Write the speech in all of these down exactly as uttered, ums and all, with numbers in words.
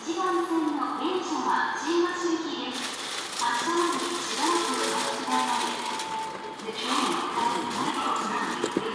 いちばん線の電車は新橋行きです。発車までしばらくお待ちください。The train has arrived at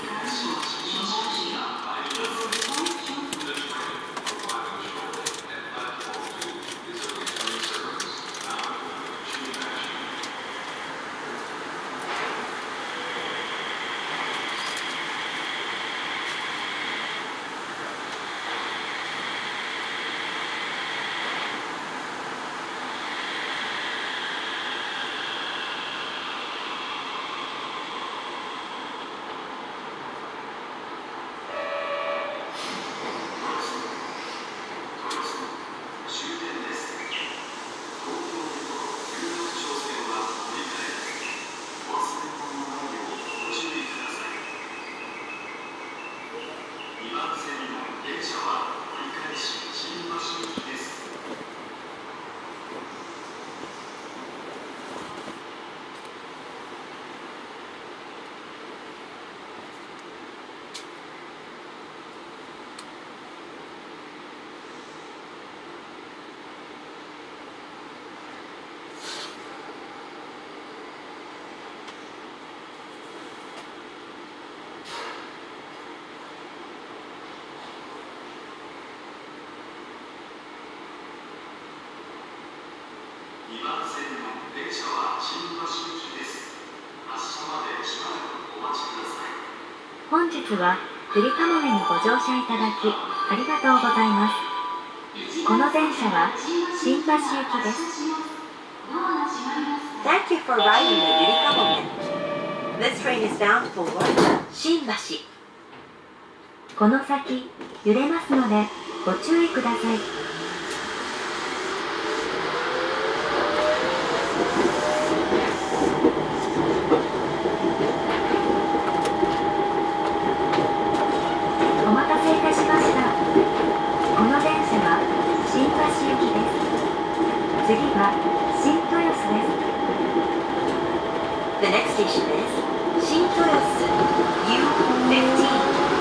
にばん線の電車は新橋行きです。発車までしばらくお待ちください。本日はゆりかもめにご乗車いただきありがとうございます。この電車は新橋行きです。 Thank you for riding the ゆりかもめ。This train is bound for 新橋。 この先揺れますのでご注意ください。次は新豊洲です。 The next station is 新豊洲 ユーフィフティーン。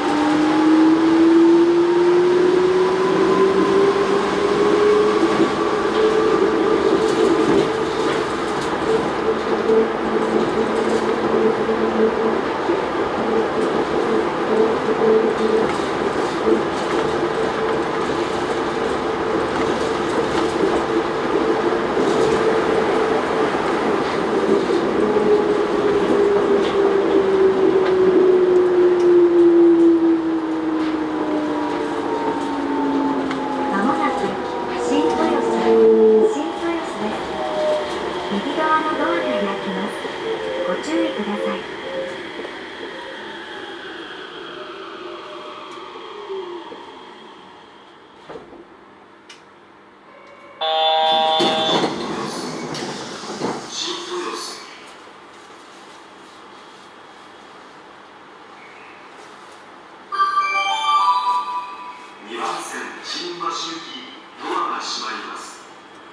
新橋行きドアが閉まります。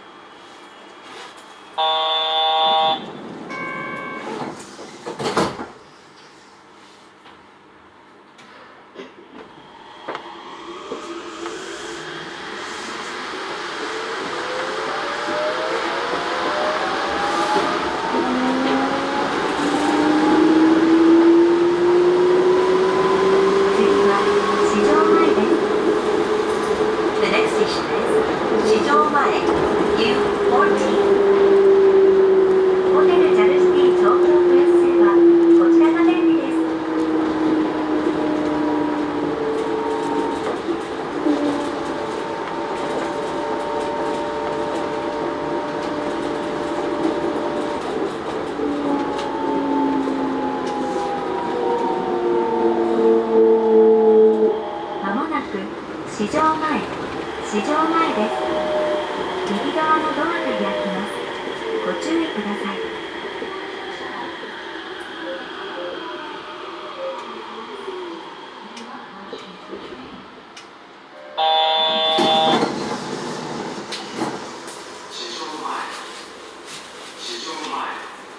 市場前、市場前です。右側のドアが開きます。ご注意ください。 市場前、市場前。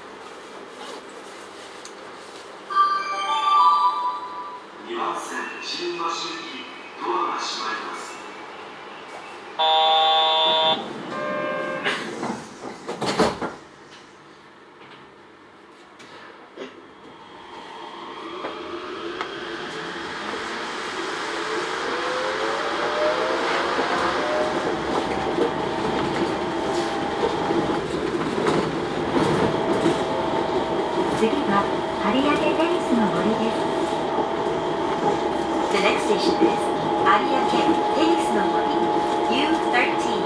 にばん線新橋行きドアが閉まります。 有明テニスの森 ユーじゅうさん。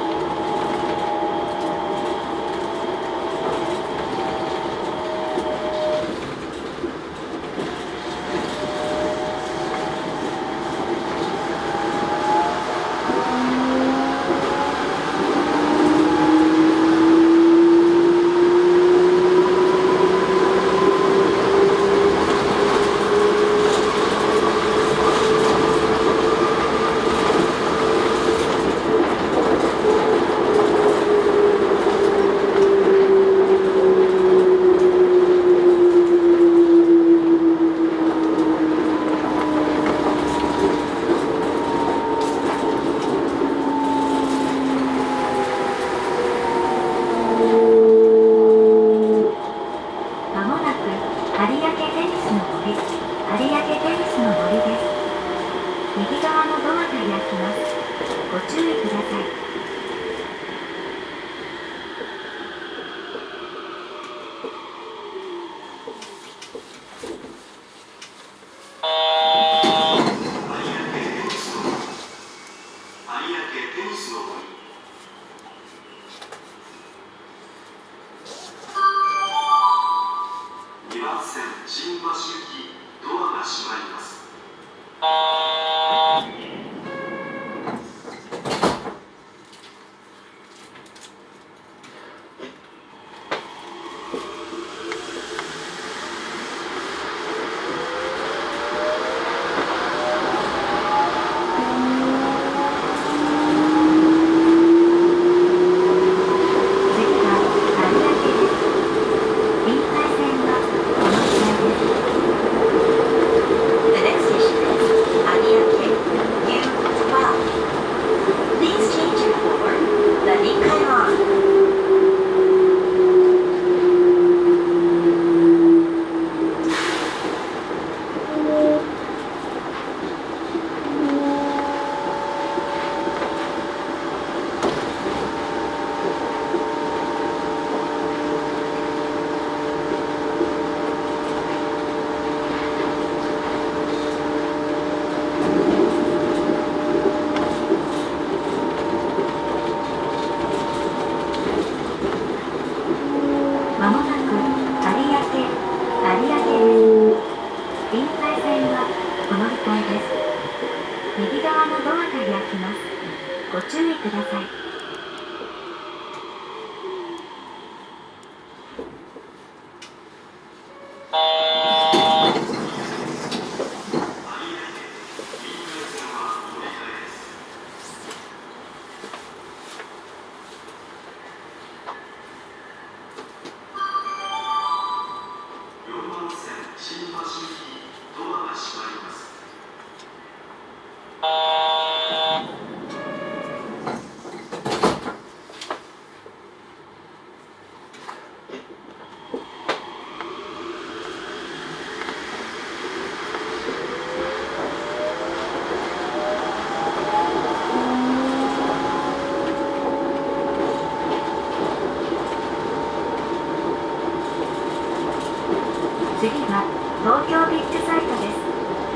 次は東京ビッグサイトです。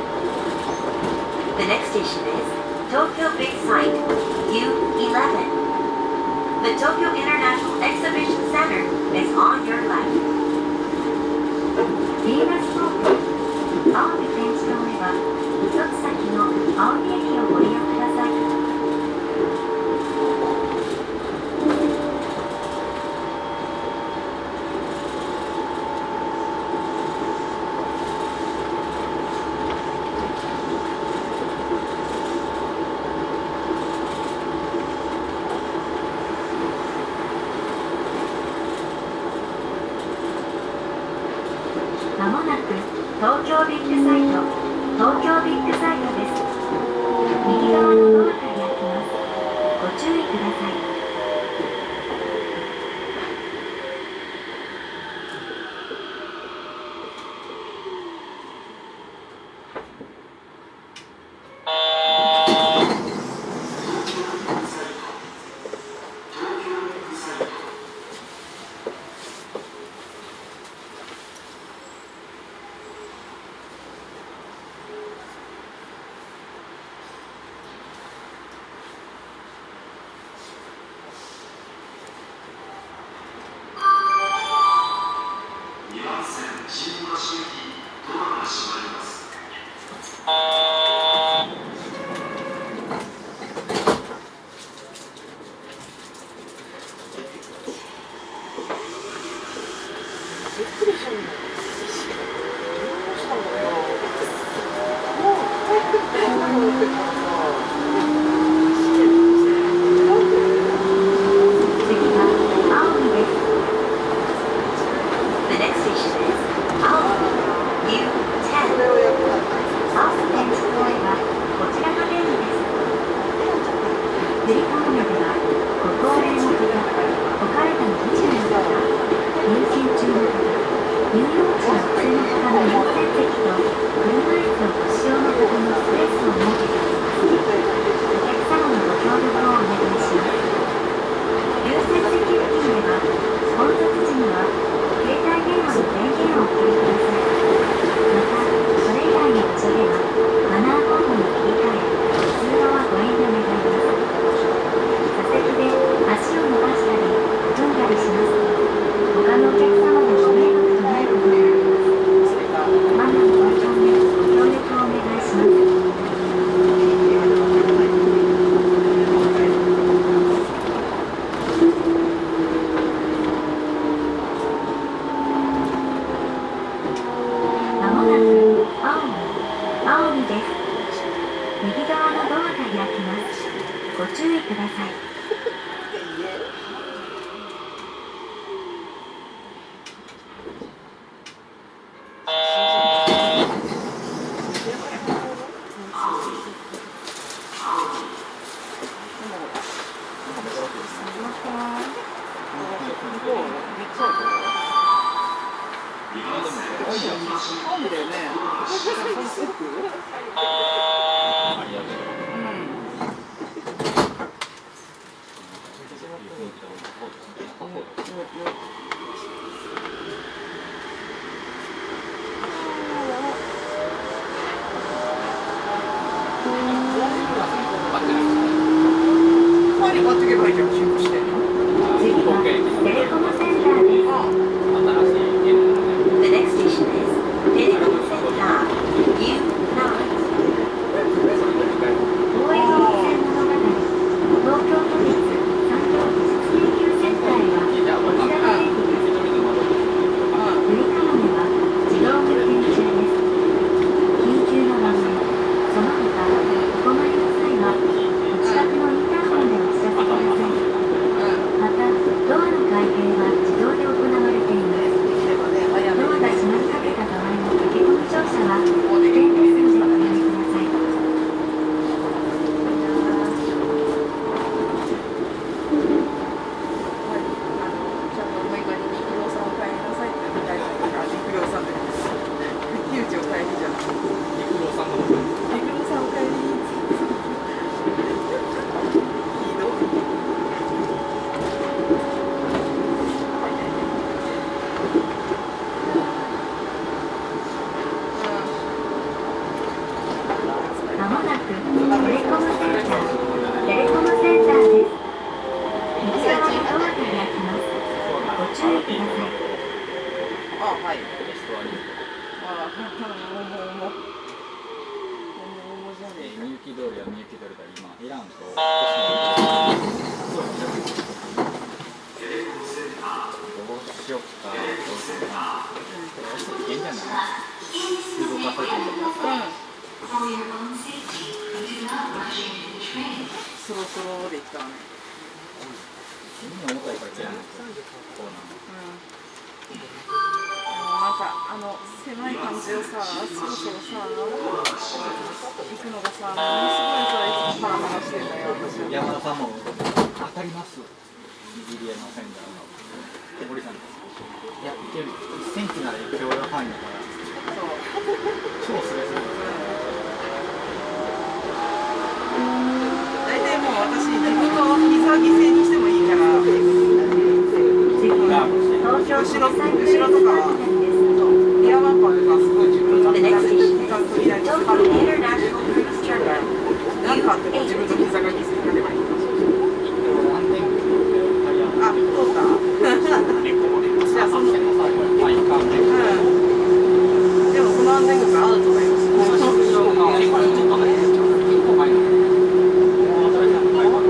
The next station is Tokyo Big Sight ユーじゅういち。The Tokyo International Exhibition Center is on your left. ビーナス東京青海展示場へは一つ先の青海駅をご利用ください。まもなく東京ビッグサイト、東京ビッグサイトです。右側のドアが開きます。ご注意ください。 メではご高齢の方、お体の不自由な方、妊娠中の方、乳幼児やお薬の方の優先席と車椅子のご使用の方のスペースを設けております。お客様のご協力をお願いします。優先席付近では混雑時には携帯電話の電源をお切りください。また、それ以外の場所ではマナーモードに切り替え、通話はご遠慮願います。座席で足を伸ばしたり踏んだりしますと他のお客様のご迷惑となることがあります。マナーのご協力をお願いします。まもなく青海、青海です。右側のドアが開きます。ご注意ください。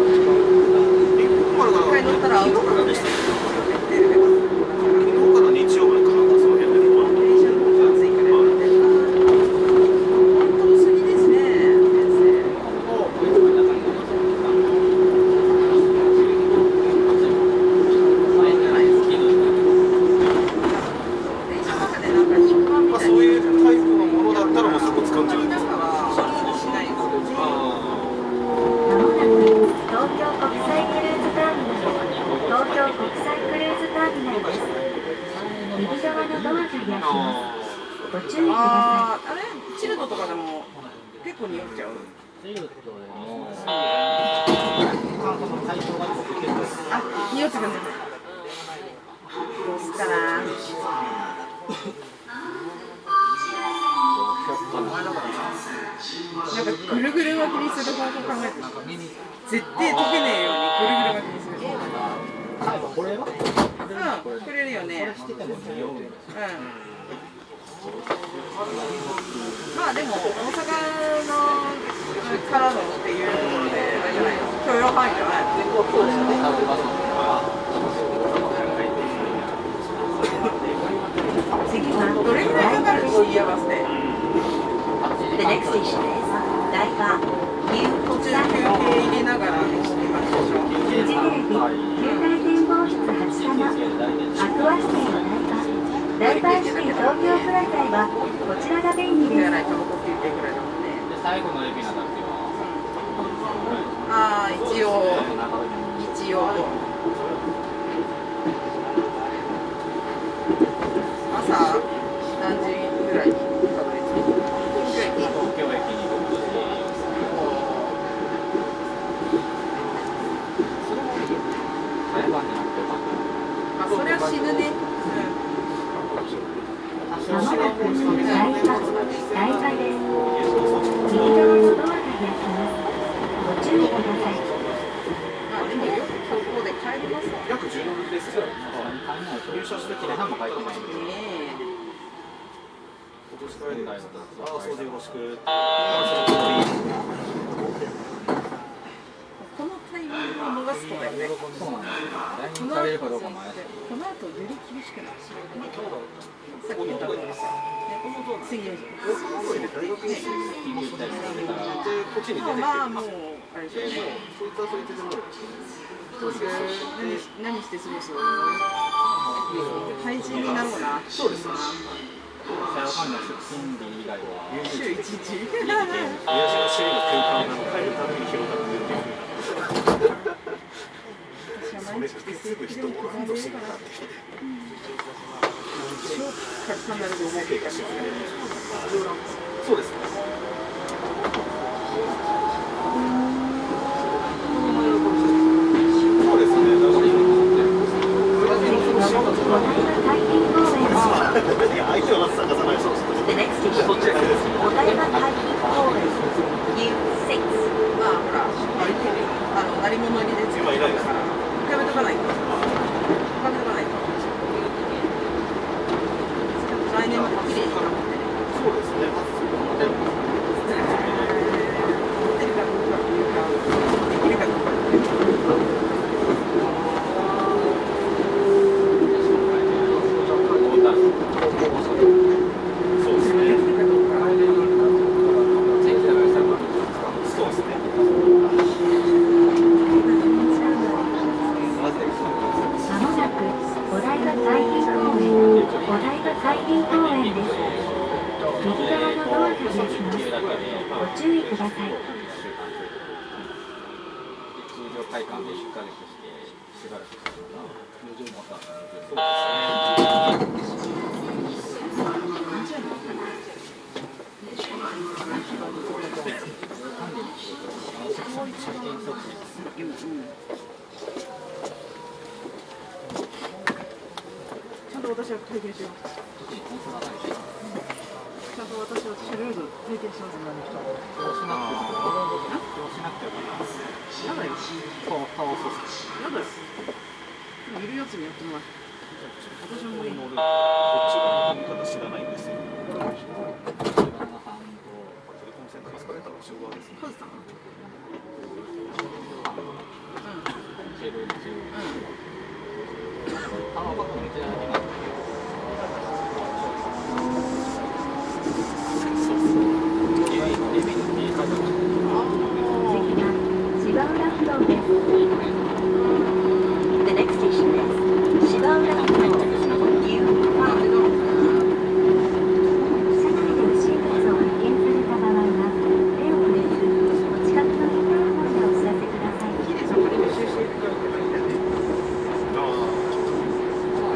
昨日から熱危ないです。右側のドアが開きます。ご注意ください。 あー、あれチルドとかでも結構匂っちゃう。チルドでもあ、匂ってくるんです。どうすっかな。なんかぐるぐる巻きにする方法考えてる。絶対溶けねえようにぐるぐる巻きにする。これは？うん、くれるよね。うん。まあでも大阪のからのっていうところであれじゃないの？許容範囲じゃない。そうですね。次はどれぐらいかかるシーアバスで？ The next station is Daiba New 途中休憩入れながらしてみましょう。 フジテレビ球体展望室はち様アクアシティのダイバーシティ東京プラザイはこちらが便利です。 最後のエビナだけはああ、一応一応朝何時ぐらいにたどり着く？ 東京駅にろくじ。台湾でなくてよかった。 まあそれは死ぬね。 まもなく台場、台場です。右側のドアが開きます。ご注意ください。 まあでもよくそこで帰りますね。 約じゅうろくですよ。入社してから半も帰ってますね。今年帰りたいので、ああ、そうでよろしく。 このタイミングを逃すとだよね。 そうなんですよ。来年食べるかどうかも怪しい。 この後より厳しくなる。さっき言った通りさ、水曜日。まあもうあれでしょ。どうする？何何して過ごす？廃人になろうな。 そうです。社会の出勤日以外は週一日。 親父の趣味の空間が帰るために広がっているという。 私は毎日来てすぐ人を温度してるからってきて。超たくさんなると思っていたし。 そうですね。そうですね。相手は探さない。そうですね。 The next station is Odaiba Taiki Koen U six。 まあほら、あの鳴り物入りで作ったから、やめとかないと。やめとかないと。来年まで綺麗に頑張ってね。 そうですね。 持ってるかどうかっていうか、できるかどうかっていうか。 そうですね。そうですね。 まもなくお台場海浜公園、お台場海浜公園です。右側のドアが開きます。ご注意ください。 通常会館で出荷してしばらくしたのが、 ちゃんと私は体験しよう。ちゃんと私はルール体験します。 そうしなくても、そうしなくても、 やだよ。 顔顔そうです。 やだよ。いるやつにやってもらう。私はもういい。 こっち側の見方知らないんですよ。 カズさん。 The next station is Shibaura Flow U five。 車内で不審物を発見された場合は、手を触れず、お近くのインターホンでお知らせください。 ヒデさんが練習しているからって書いてあるね。 ああ。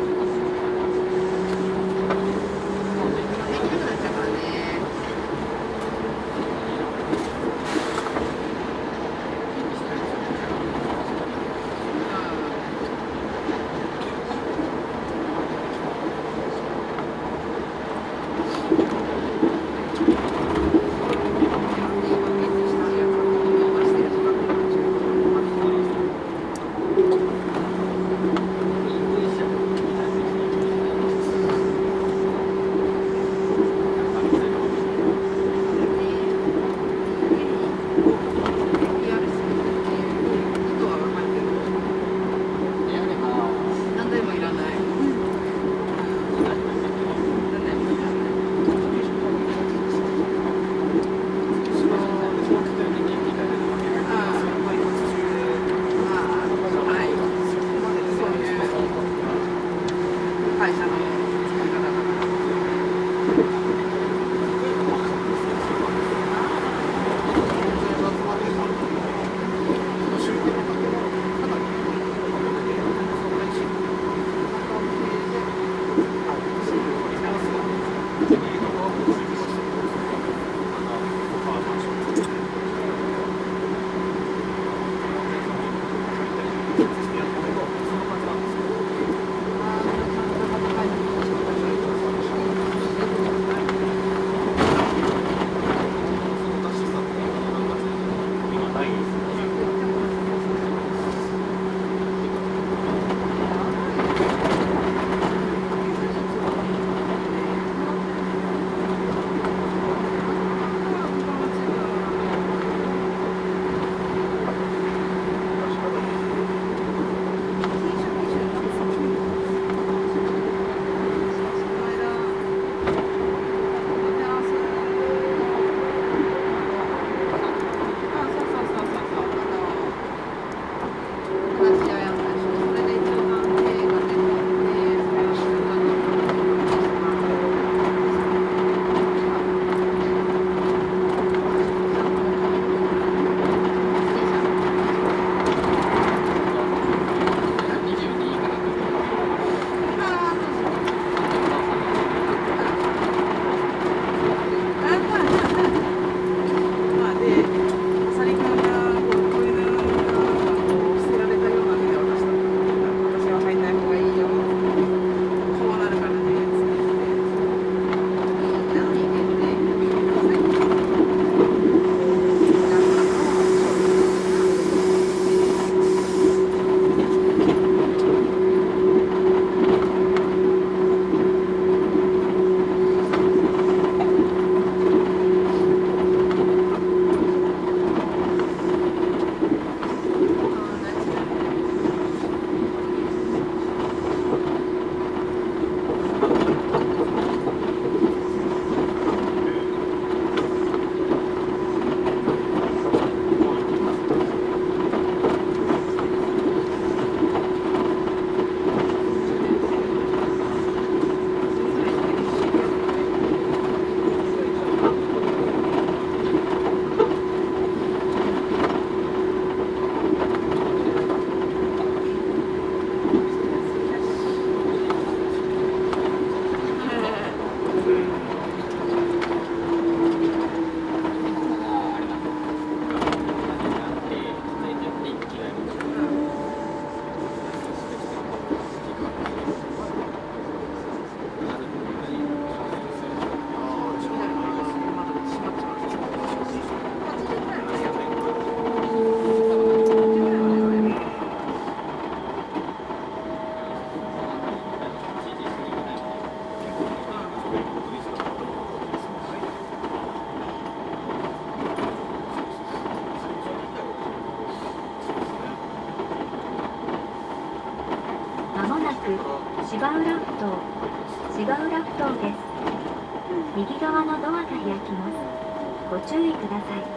芝浦ふ頭、芝浦ふ頭です。右側のドアが開きます。ご注意ください。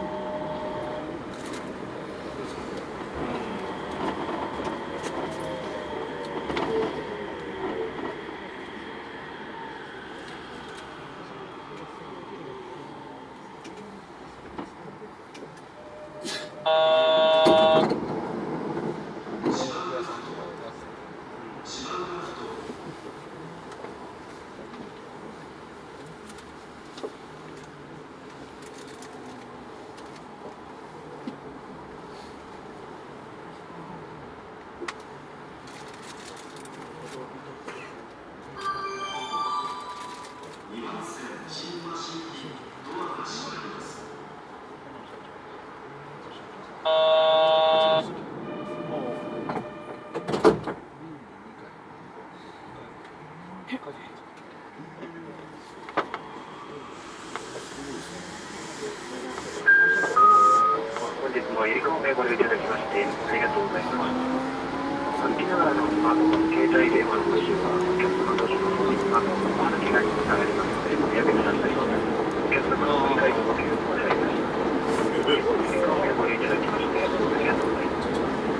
本日もゆりかもめご利用いただきましてありがとうございます。歩きながらのスマートフォン、携帯電話のご使用はお客様同士の送信などお話がにつながりますのでおやめください。お客様のご理解とご協力お願いいたします。ゆりかもめご利用いただきましてありがとうございます。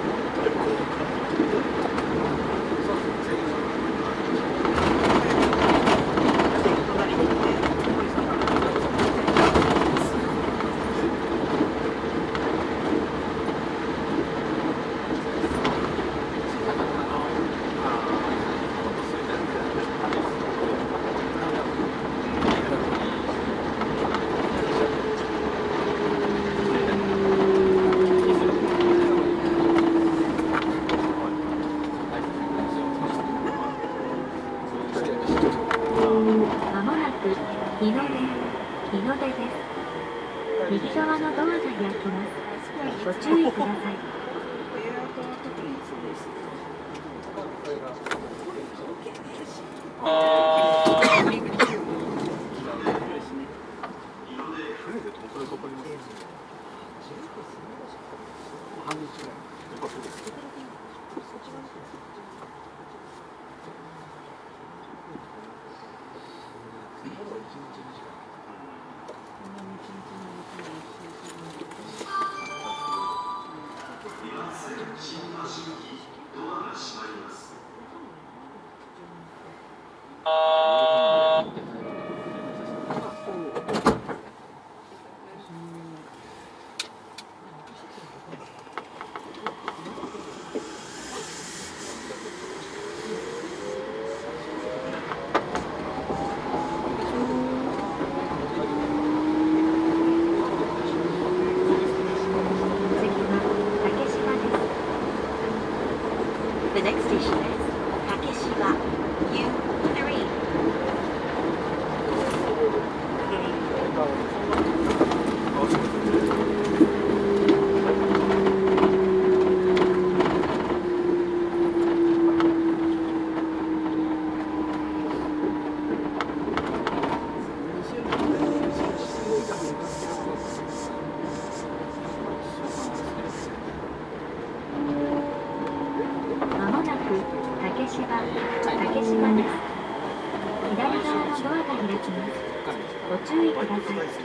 日の出、日の出です。右側のドアが開きます。ご注意ください。 The next station is Takeshiba U three. 竹芝、竹芝です。左側のドアが開きます。ご注意ください。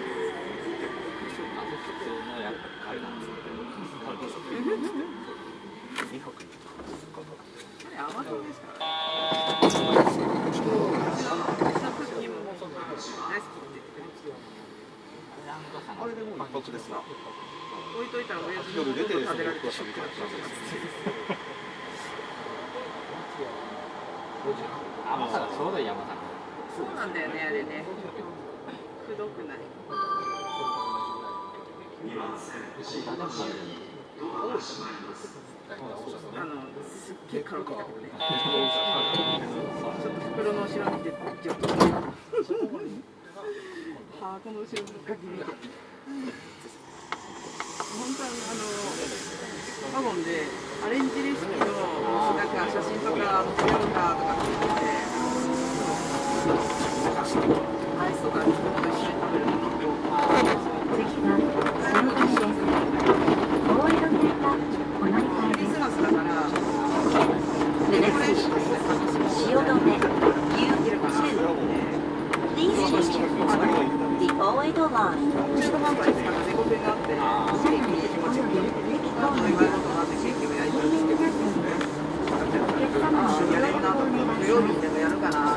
置いといたら親父のこと食べられてしまう。 甘さがちょうどいい甘さ。 そうなんだよね、あれね。くどくない。あの、すっげえカロリーだけどね。ちょっと袋の後ろに出て、ちょっと。ハートの後ろにかき見て。本当はあのワゴンでアレンジレシピのなんか写真とか載せようかとかって言ってて、アイスとかと一緒に食べるのと。クリスマスだから。 The next station is on. 中途半端に使った猫ペンがあって、ケーキに気持ちよく言われることがあってケーキを焼いたんですけど、ああ、やれるなと思って、土曜日にでもやるかなと思って、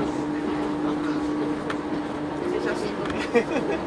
で写真撮って。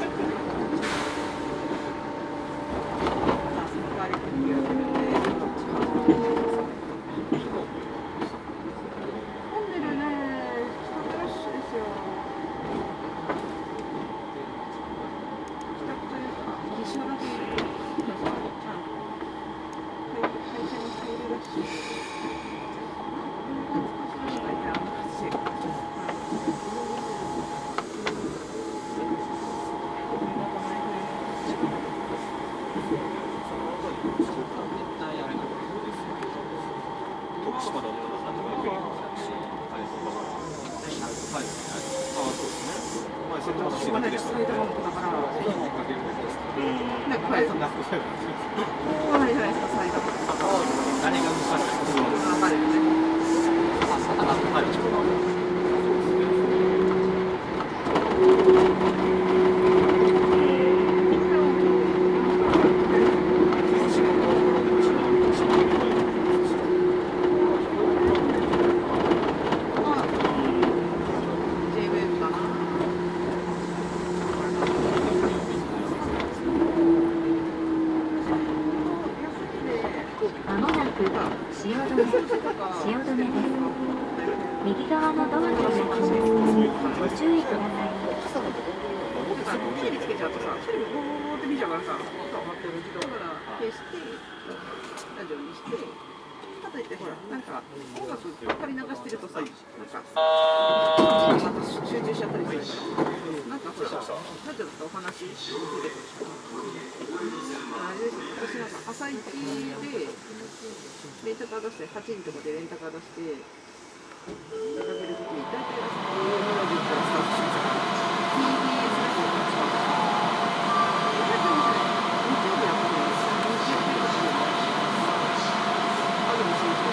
はちじとかでレンタカー出して出かけるときに大体朝のじゅうからスタートしますから ティービーエス ラジオがスタートして大体面白い日曜日は多分日曜日の日あるの新潮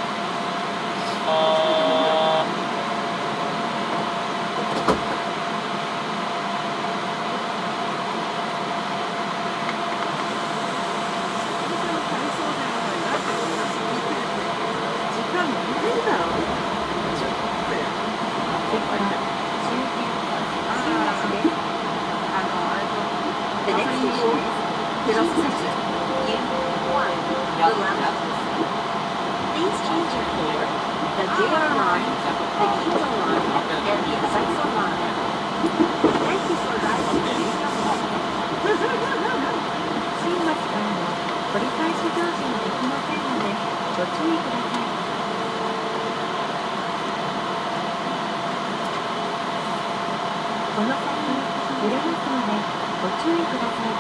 あこの先、揺れますので、ご注意ください。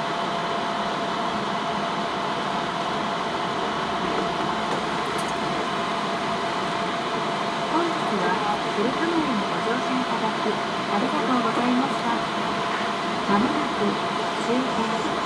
本日は、鶴亀にご乗車いただき、ありがとうございました。まもなく、終点。